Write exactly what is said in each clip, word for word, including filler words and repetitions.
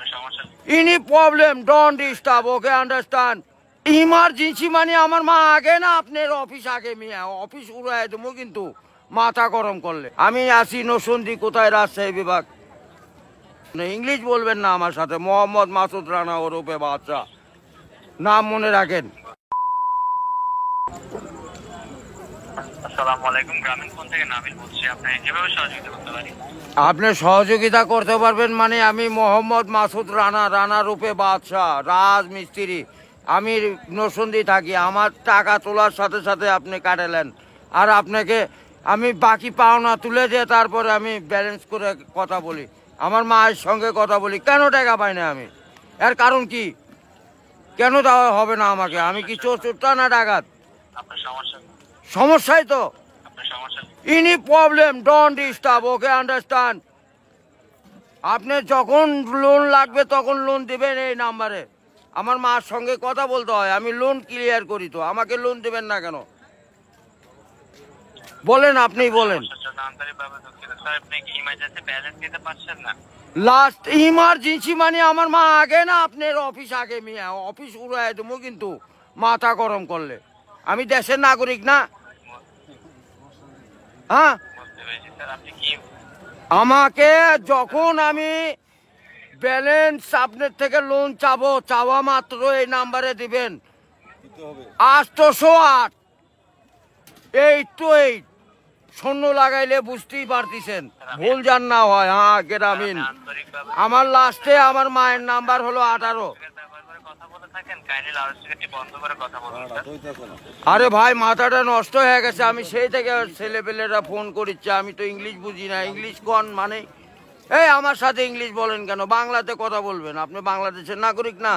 Any problem, don't disturb, okay, understand? Emergency মানে আমার মা আগে না আপনার অফিস আগে মিয়া অফিস উড়াই দেবো কিন্তু মাথা গরম করলে আমি আসি নসন্দি কোথায় রাজশাহী বিভাগ ইংলিশ বলবেন না আমার সাথে মোহাম্মদ মাসুদ রানা ওরফে বাদশা নাম মনে রাখেন। আসসালামু আলাইকুম, গ্রামীণ ফোন থেকে নাবিল বলছি। আপনি কিভাবে সহযোগিতা করতে পারি? আপনি সহযোগিতা করতে পারবেন মানে আমি মোহাম্মদ মাসুদ রানা রানা রূপে বাদশা রাজমিস্ত্রি, আমি নরসিংদী থাকি। আমার টাকা তোলার সাথে সাথে আপনি কাটালেন আর আপনাকে আমি বাকি পাওনা তুলে দিয়ে তারপরে আমি ব্যালেন্স করে কথা বলি, আমার মায়ের সঙ্গে কথা বলি। কেন টাকা পাই না আমি? এর কারণ কি? কেন দেওয়া হবে না আমাকে? আমি কি চোর চোরটা না ডাকাত? সমস্যাই তো। Any problem, don't disturb, okay, understand? আপনি যখন লোন লাগবে তখন লোন দেবেন এই নাম্বারে। আমার মার সঙ্গে কথা বলতে হয়, আমি লোন ক্লিয়ার করি। তো আমাকে লোন দেবেন না কেন বলেন? আপনি বলেন। লাস্ট ইমার্জেন্সি মানে আমার মা আগে না আপনার অফিস আগে মিয়া অফিস উড়াই দেবো কিন্তু মাথা গরম করলে। আমি দেশের নাগরিক না? হ্যাঁ, আমাকে যখন আমি ব্যালেন্স আপনার থেকে লোন চাবো, চাওয়া মাত্র এই নাম্বারে দিবেন আটশো আট এইট টু এইট। শূন্য লাগাইলে বুঝতেই পারতেছেন, ভুল যান না হয়। হ্যাঁ, গ্রামীণ। আমার লাস্টে আমার মায়ের নাম্বার হলো আঠারো। আরে ভাই, মাথাটা নষ্ট হয়ে গেছে। আমি সেই থেকে ছেলেপেলেরা ফোন করিচ্ছে, আমি তো ইংলিশ বুঝি না। ইংলিশ কোন মানে? এই আমার সাথে ইংলিশ বলেন কেন? বাংলাতে কথা বলবেন। আপনি বাংলাদেশের নাগরিক না?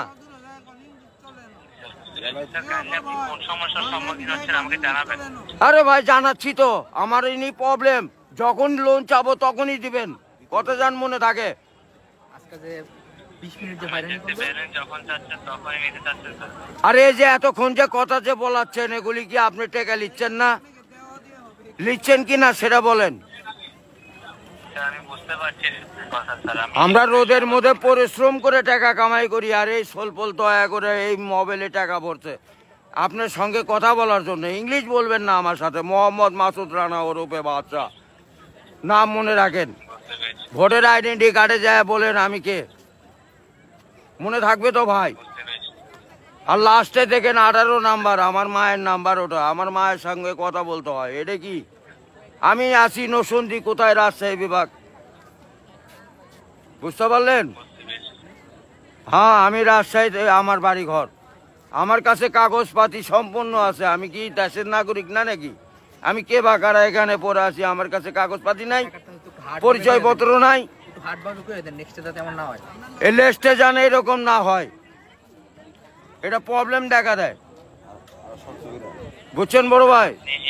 আরে ভাই জানাচ্ছি তো, আমার এনি প্রবলেম। যখন লোন চাবো তখনই দিবেন। কত জান মনে থাকে? আরে এই যে এতক্ষণ যে কথা যে বলাচ্ছেন, এগুলি কি আপনি টাকা লিখছেন না? লিখছেন কি না সেটা বলেন। আমরা রোদের মধ্যে পরিশ্রম করে টাকা কামাই করি, আর এই সোলপোল দয়া করে এই মোবাইলে টাকা ভরছে আপনার সঙ্গে কথা বলার জন্য। ইংলিশ বলবেন না আমার সাথে। মোহাম্মদ মাসুদ রানা ওরফে বাদশা নাম মনে রাখেন। ভোটার আইডেন্টি কার্ডে যায় বলেন আমি কে, মনে থাকবে তো ভাই? আর লাস্টে দেখেন আঠারো নাম্বার, আমার মায়ের নাম্বার ওটা। আমার মায়ের সঙ্গে কথা বলতে হয়। এটা কি? আমি আসি নরসিংদী কোথায় রাজশাহী বিভাগ, বুঝতে পারলেন? হ্যাঁ, আমি রাজশাহীতে আমার বাড়ি ঘর। আমার কাছে কাগজপাতি সম্পূর্ণ আছে। আমি কি দেশের নাগরিক না নাকি? আমি কে বা কারা এখানে পড়ে আছি? আমার কাছে কাগজপাতি নাই, পরিচয় পত্র নাই। এই লিস্টে জানে এরকম না হয়, এটা প্রবলেম দেখা দেয়। বুঝছেন বড় ভাই?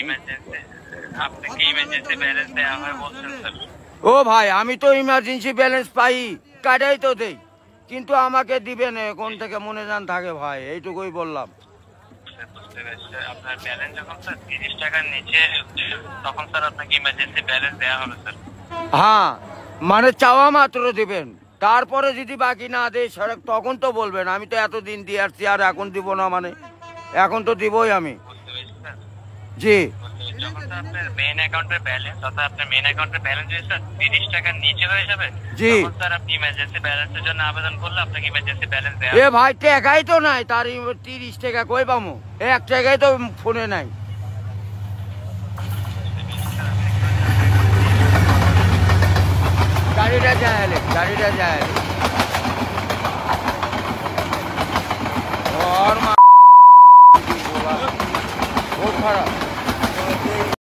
ও ভাই, আমি তো ইমার্জেন্সি ব্যালেন্স পাই, কাটাই তো দেই, কিন্তু আমাকে দিবেন কোন থেকে মনে জান থাকে ভাই, এইটুকুই বললাম। আপনার ব্যালেন্স যখন স্যার তিরিশ টাকার নিচে তখন স্যার আপনাকে ইমার্জেন্সি ব্যালেন্স দেওয়া হবে স্যার। হ্যাঁ, মানে চাওয়া মাত্র দিবেন, তারপরে যদি বাকি না দেয় সড়ক তখন তো বলবেন। আমি তো এতদিন দিয়ে আসছি, আর এখন দিব না মানে? এখন তো দিবই আমি। জি, যখন স্যার আপনার মেইন অ্যাকাউন্টের ব্যালেন্স অর্থাৎ আপনার মেইন অ্যাকাউন্টের ব্যালেন্স যদি স্যার তিরিশ টাকার নিচে হয়ে যাবে, জি স্যার আপনি ইমার্জেন্সি ব্যালেন্সের জন্য আবেদন করলে আপনাকে ইমার্জেন্সি ব্যালেন্স দেওয়া। এ ভাই, টাকাই তো নাই, তার তিরিশ টাকা কই পামু? এক টাকাই তো ফোনে নাই। গাড়িটা যায়, গাড়িটা যায়।